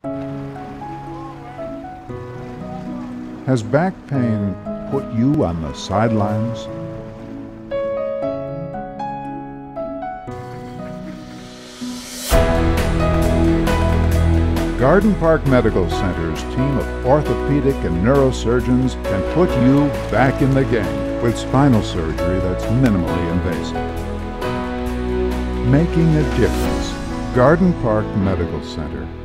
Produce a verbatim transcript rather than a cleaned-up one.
Has back pain put you on the sidelines? Garden Park Medical Center's team of orthopedic and neurosurgeons can put you back in the game with spinal surgery that's minimally invasive. Making a difference. Garden Park Medical Center.